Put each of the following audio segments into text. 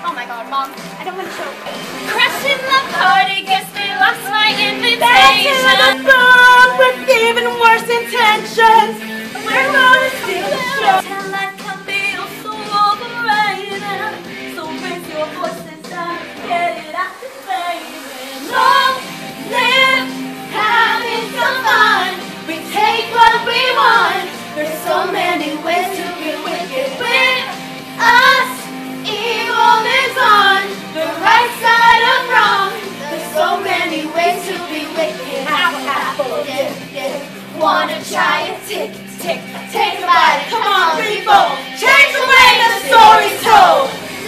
Oh my god, Mom, I don't want to show. Crashing the party, guess they lost my invitation. Back to the phone with even worse intentions. We're gonna steal the show. Tell that can be so overrated. So raise your voices up, get it out the baby. Long live having some fun. We take what we want. There's so many ways to be wicked with us. Evil is on the right side of wrong. There's so many ways to be wicked. Apple, yeah. Wanna try it? Take a bite. Come on, people, change the way the story's told.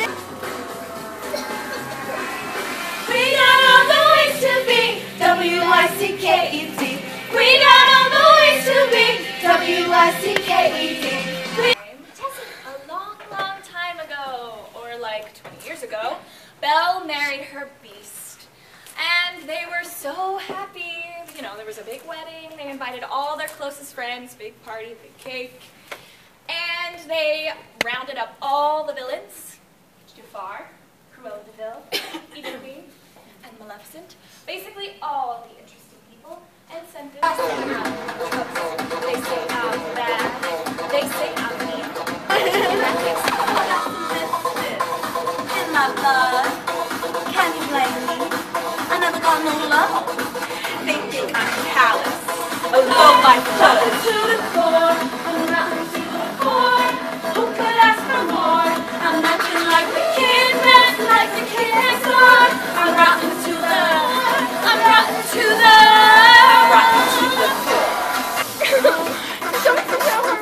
We got all the ways to be W-I-C-K-E-D. We got all the ways to be W-I-C-K-E-D. A long time ago, or like 20 years ago, Belle married her beast. And they were so happy. You know, there was a big wedding. They invited all their closest friends, big party, big cake. And they rounded up all the villains. Jafar, Cruella de Vil, Evil Queen, and Maleficent. Basically all the interesting people. And sent them out. They say I'm bad. They say I'm evil. In my blood. Can you blame me? I never got no love. They think I'm callous. Oh my blood. To the core. I'm rotten to the core. Who could ask for more? I'm nothing like the kid, nothing like the kid's son. I'm rotten to the. I'm rotten to the. Rotten to the core. Don't tell her.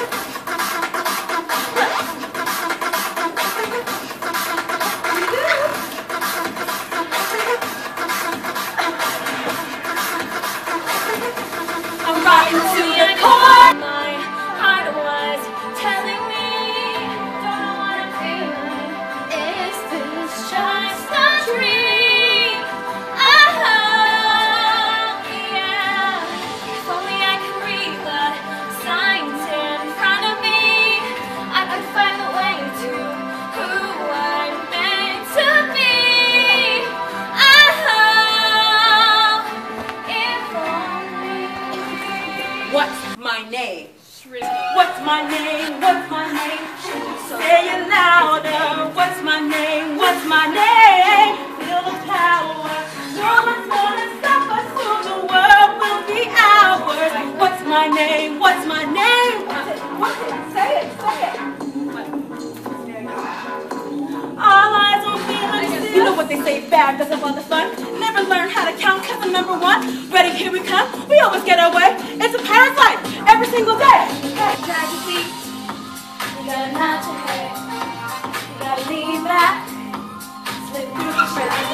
I'm rotten to the core. My heart was telling me, don't know what I'm feeling. Is this just a dream? Oh, yeah. If only I could read the signs in front of me, I could find a way to who I'm meant to be. Oh, if only. What's my name? Shrizzle. What's my name? What's my name? Say it louder. What's my name? What's my name? Feel the power. No one's gonna stop us soon. The world will be ours. What's my name? What's my name? What's it? Say it. Say it. All eyes on feelings. You know what they say, bad doesn't bother fun. Never learn how to count cause I'm number one. Ready, here we come. We always get our way. It's a pirate's life every single day. Drag your feet. You gotta nod your head. You gotta lean back. Slip through the cracks.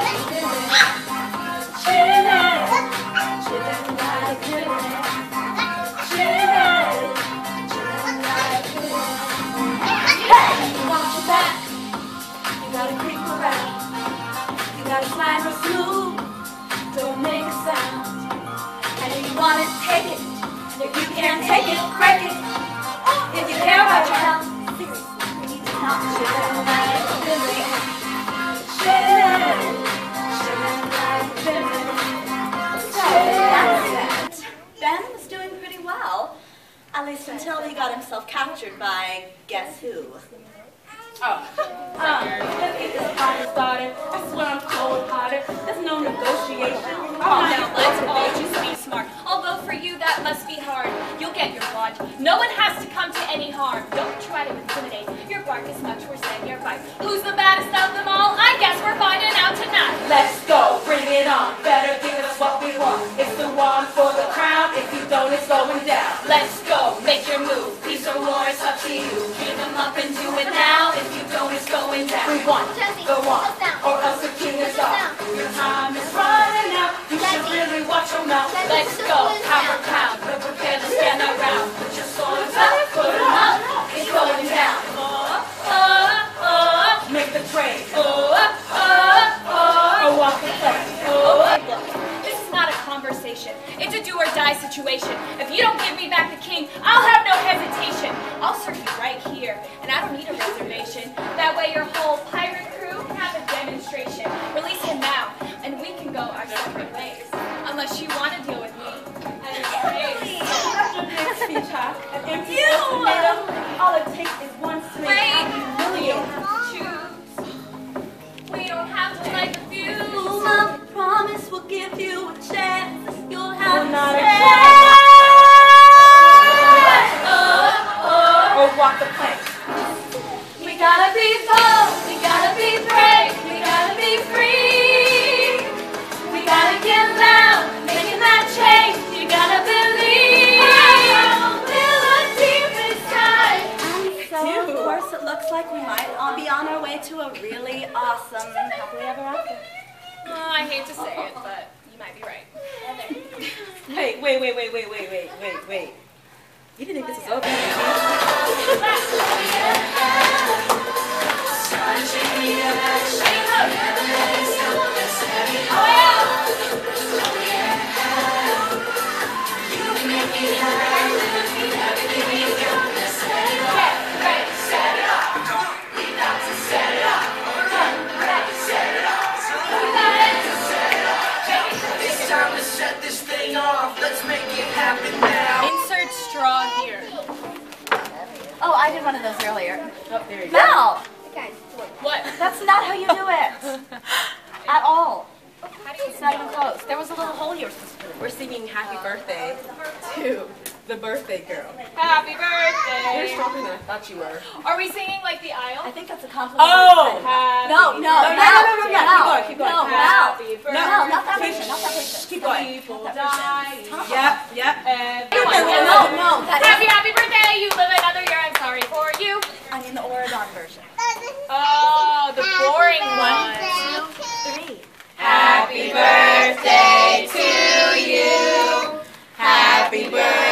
Chillin'. Chillin' like chillin'. Chillin'. Chillin' like chillin'. Hey! Watch your back. You gotta creep around. You gotta slide real smooth. Don't make a sound. And if you want it, take it. And if you can't take it, break it. If you care about your health, seriously, you need to help. Chillin' like chillin'. Chillin'. Chillin' like chillin'. So, Ben was doing pretty well. At least until he got himself captured by guess who? Let's get this party started. I swear I'm cold-hearted. There's no negotiation. Calm down, let's all just be smart. Although for you that must be hard. You'll get your watch. No one has to come to any harm. Don't try to intimidate. Your bark is much worse than your bite. Who's the baddest of them all? I guess we're finding out tonight. Let's go, bring it on. Better give us what we want. It's the one for the crown. If you don't, it's going down. Let's go, make your move. Peace or war, it's up to you. Keep them up and do it now. If you don't, it's going down. We want, go on, or else the king is off. Your time is running out. You should really watch your mouth. Let's go, power pound. We're prepared to stand around. Put your swords up, put them up. It's going down. Make the trade. Or walk the plank. Look, this is not a conversation. It's a do or die situation. If you don't give me back the king, I'll have no hesitation. I'll serve you right here, and I don't need a reservation. reservation. That way your whole pirate crew can have a demonstration. Release him now, and we can go our separate ways. Unless you want to deal with me. After this speech, an empty ultimatum, all it takes is one swing. Wait, you have to choose. We don't have to like a few. I promise we'll give you a chance. You'll have to not say. Or walk the plank. We gotta be bold, we gotta be brave, we gotta be free. We gotta get loud, making that change. You gotta believe. We'll look deep inside. So, of course, it looks like we might all be on our way to a really awesome happily ever after. Oh, I hate to say it, but you might be right. Hey, wait. You didn't think this was over, did you? Let's make it happen now. Insert straw here. Oh, I did one of those earlier. Oh, there you go. Mel! What? That's not how you do it. At all. How do you It's not even close. There was a little hole you were supposed to put in. We're singing happy birthday to the birthday girl. Happy You're birthday. stronger than I thought you were. Are we singing like the I aisle? think that's a compliment. Oh! Happy No. No, keep going. No, Happy birthday. No, not that version. Not that version. Keep going. People die. Yep. Everyone. No, that is. Happy birthday. You live another year. I'm sorry for you. I mean the Oregon version. Oh, the boring one. 1, 2, 3. Happy birthday to you. Happy birthday.